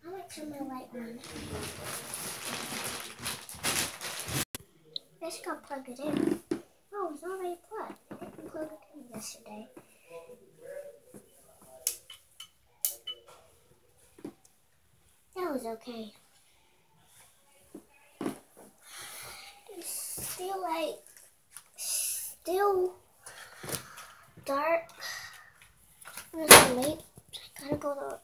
I might turn my light on. I just gotta plug it in. Oh, it's already plugged. I didn't plug it in yesterday. That was okay. It's still dark. It's late. I gotta go to.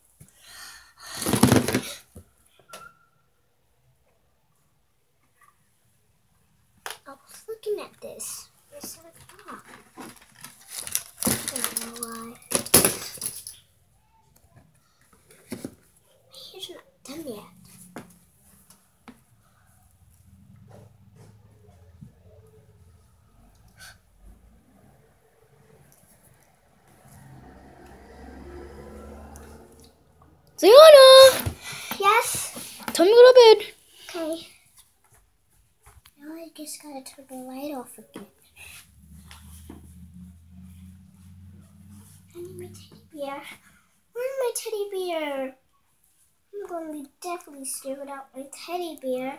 I was looking at this. I said, oh. I don't know why. My hair's not done yet. Ziana! Yes? Time to go to bed. Okay. Now I just gotta turn the light off again. I need my teddy bear. Where's my teddy bear? I'm gonna be definitely scared without my teddy bear.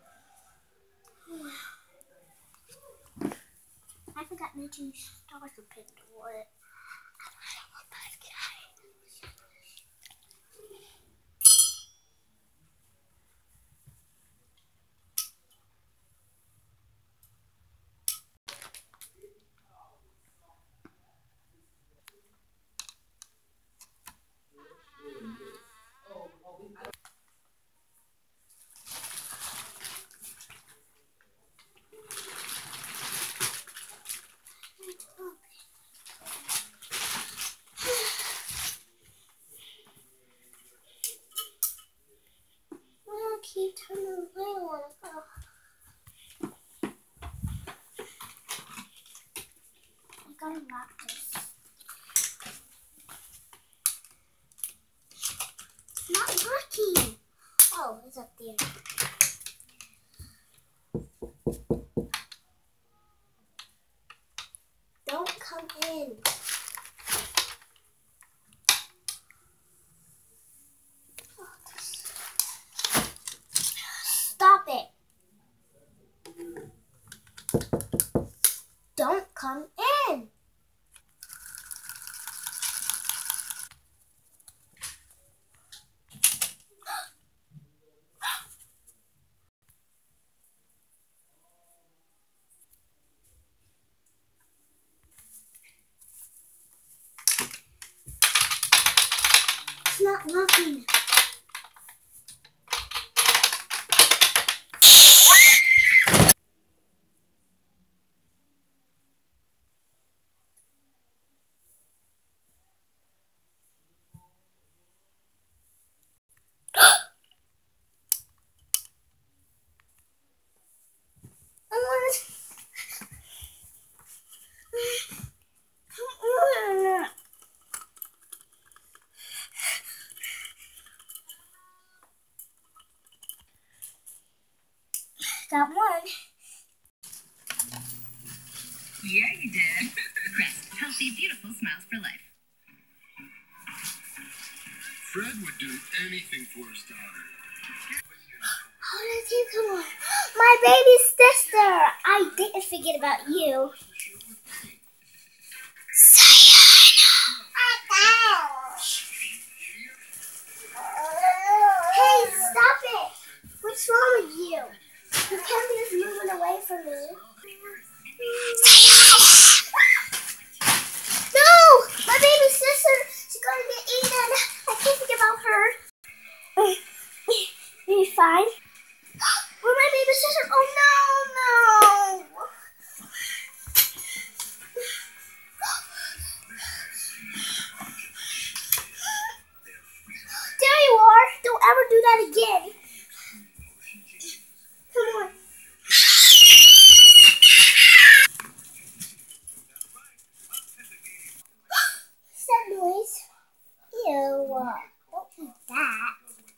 I forgot my two stars to pick the wood. Keep turning the light on. I gotta lock this. It's not working. Oh, it's up there. Don't come in. Stop it. Don't come in. It's not working. Got one. Yeah, you did. Crest, healthy, beautiful smiles for life. Fred would do anything for his daughter. How did you come on? My baby sister! I didn't forget about you. Hey, stop it! What's wrong with you? You can't be just moving away from me. No! My baby sister! She's gonna get eaten! I can't think about her. Are you fine? Where's my baby sister? Oh no, no! There you are! Don't ever do that again! Come on. What's that noise? Ew. Don't eat that.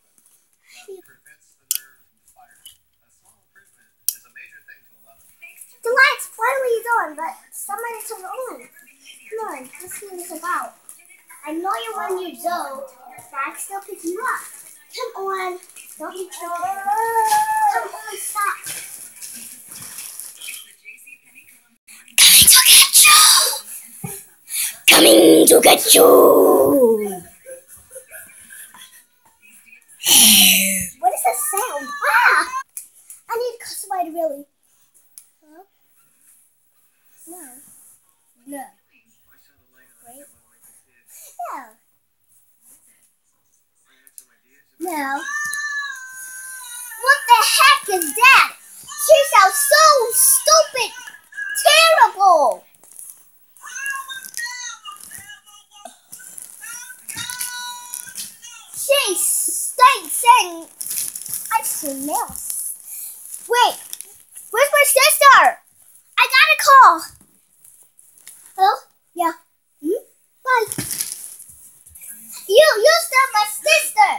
The lights finally is on, but somebody turned it on. Come on, let's see what it's about. I know you're 1 year old, but I can still pick you up. Come on. Don't be trying. Come on, stop. Coming to get you. What is that sound? Ah! I need to cuss somebody really. Huh? No. No. Wait. No. No. What the heck is that? She sounds so stupid. Terrible. She saying I smell. Wait, where's my sister? I got a call. Hello? Yeah. Bye. You stole my sister.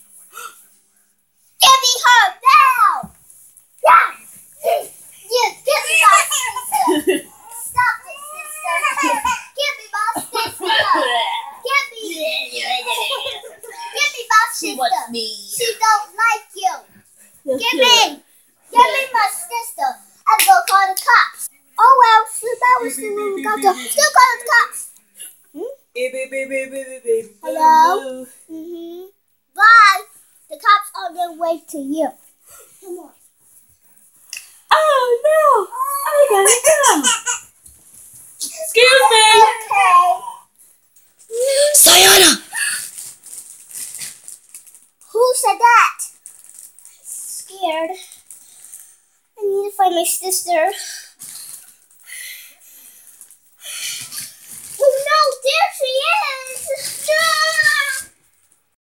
Give me her now. Yeah. You give me my sister. Stop it, sister. Give me my sister. Give me. Give me my sister. She wants me. She don't like you. Give me my sister. I'm gonna call the cops. Oh well, so that was the one we got to still call the cops. Hello? Bye. The cops are on their way to you. Come on. Oh no! I gotta go. Excuse me. Okay. Sayana. Who said that? Scared. I need to find my sister.